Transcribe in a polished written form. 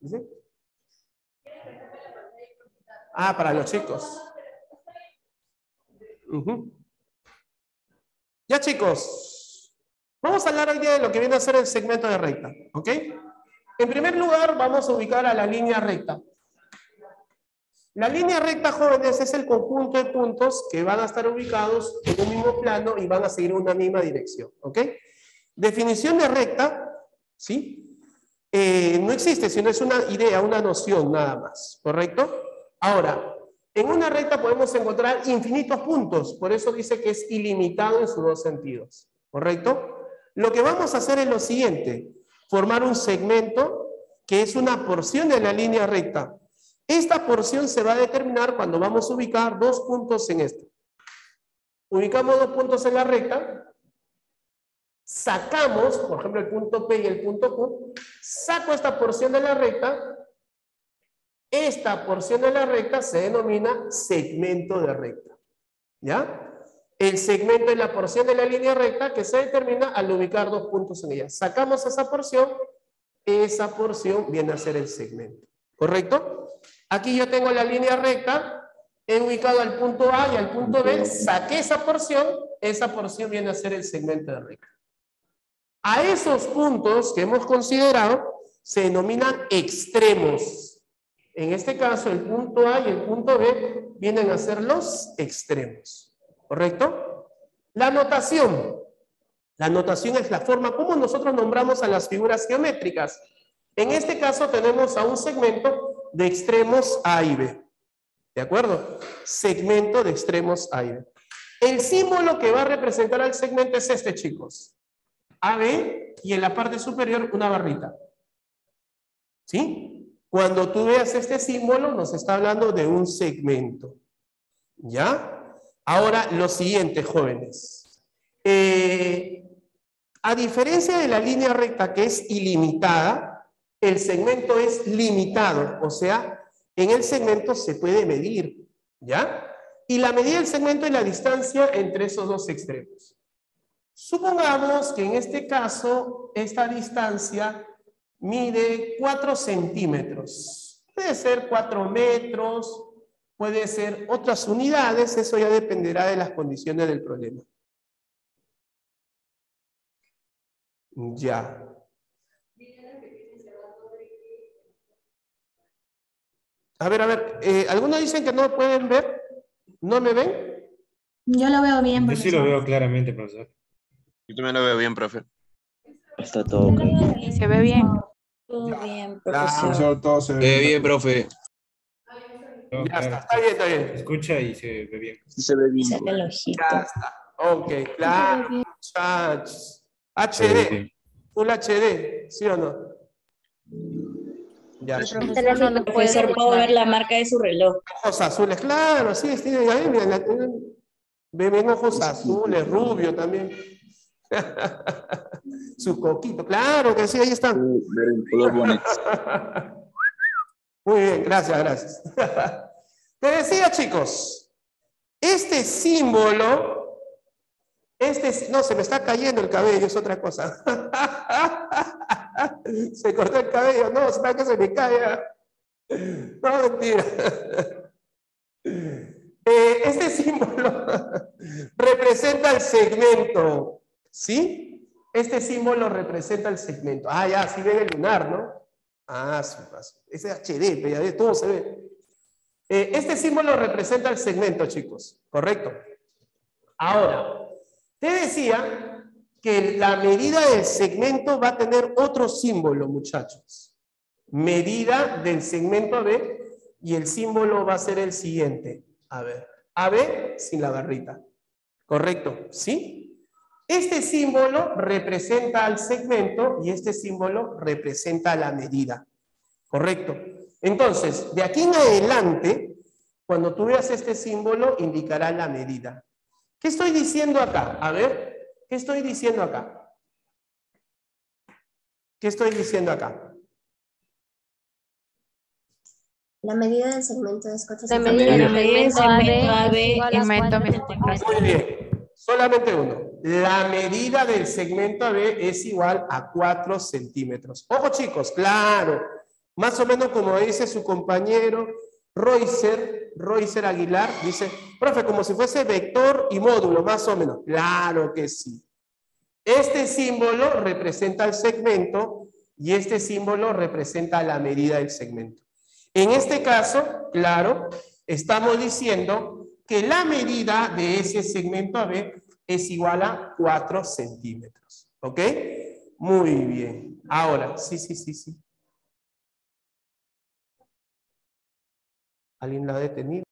¿Sí? Ah, para los chicos. Ya, chicos. Vamos a hablar hoy día de lo que viene a ser el segmento de recta. ¿Ok? En primer lugar, vamos a ubicar a la línea recta. La línea recta, jóvenes, es el conjunto de puntos que van a estar ubicados en un mismo plano y van a seguir una misma dirección. ¿Ok? Definición de recta, ¿sí? No existe, sino es una idea, una noción nada más, ¿correcto? Ahora, en una recta podemos encontrar infinitos puntos, por eso dice que es ilimitado en sus dos sentidos, ¿correcto? Lo que vamos a hacer es lo siguiente, formar un segmento que es una porción de la línea recta. Esta porción se va a determinar cuando vamos a ubicar dos puntos en esto. Ubicamos dos puntos en la recta, sacamos, por ejemplo, el punto P y el punto Q, saco esta porción de la recta, esta porción de la recta se denomina segmento de recta, ¿ya? El segmento es la porción de la línea recta que se determina al ubicar dos puntos en ella. Sacamos esa porción viene a ser el segmento, ¿correcto? Aquí yo tengo la línea recta, he ubicado al punto A y al punto B, saqué esa porción viene a ser el segmento de recta. A esos puntos que hemos considerado se denominan extremos. En este caso, el punto A y el punto B vienen a ser los extremos. ¿Correcto? La notación. La notación es la forma como nosotros nombramos a las figuras geométricas. En este caso tenemos a un segmento de extremos A y B. ¿De acuerdo? Segmento de extremos A y B. El símbolo que va a representar al segmento es este, chicos. AB y en la parte superior una barrita. ¿Sí? Cuando tú veas este símbolo nos está hablando de un segmento. ¿Ya? Ahora lo siguiente, jóvenes. A diferencia de la línea recta que es ilimitada, el segmento es limitado. O sea, en el segmento se puede medir. ¿Ya? Y la medida del segmento es la distancia entre esos dos extremos. Supongamos que en este caso, esta distancia mide 4 centímetros. Puede ser 4 metros, puede ser otras unidades, eso ya dependerá de las condiciones del problema. Ya. A ver, ¿algunos dicen que no pueden ver? ¿No me ven? Yo lo veo bien, Yo profesor. sí lo veo claramente, profesor. Yo también lo veo bien, profe. Está todo ok. Sí, se ve bien. Todo bien, Claro. profesor. Todo se ve Bien, profe. No, Ya claro. está bien, está bien. Se escucha y se ve bien. Sí se ve bien. Saca el ojito. Ya está. Ok, claro, muchachos. HD, full HD, ¿sí o no? Ya. El profesor no lo puede Profesor, puedo ver la marca de su reloj. Ojos azules, claro, sí, tiene ahí, mira, ven ojos azules, rubio también. Su coquito, claro que sí, ahí está. Ver el color bonito. Muy bien, gracias. Te decía, chicos, este símbolo, no, se me está cayendo el cabello, es otra cosa. Se cortó el cabello, no, es para que se me caiga. No, mentira. Este símbolo representa el segmento, ¿sí? Este símbolo representa el segmento. Ah, ya, sí ven el lunar, ¿no? Ah, sí, ese es HD, pero ya ves, todo se ve. Este símbolo representa el segmento, chicos, ¿correcto? Ahora, te decía que la medida del segmento va a tener otro símbolo, muchachos. Medida del segmento AB y el símbolo va a ser el siguiente. A ver, AB sin la barrita. ¿Correcto? ¿Sí? Este símbolo representa al segmento y este símbolo representa la medida. ¿Correcto? Entonces, de aquí en adelante, cuando tú veas este símbolo, indicará la medida. ¿Qué estoy diciendo acá? A ver, ¿qué estoy diciendo acá? ¿Qué estoy diciendo acá? La medida del segmento es 4 La centímetros. medida La del medida del segmento AB es segmento AB Muy bien, solamente uno. La medida del segmento AB es igual a 4 centímetros. Ojo chicos, claro, Más o menos como dice su compañero Roycer Aguilar, dice, profe, como si fuese vector y módulo, más o menos. Claro que sí. Este símbolo representa el segmento y este símbolo representa la medida del segmento. En este caso, claro, estamos diciendo que la medida de ese segmento AB es igual a 4 centímetros. ¿Ok? Muy bien. Ahora, sí. ¿Alguien la ha detenido?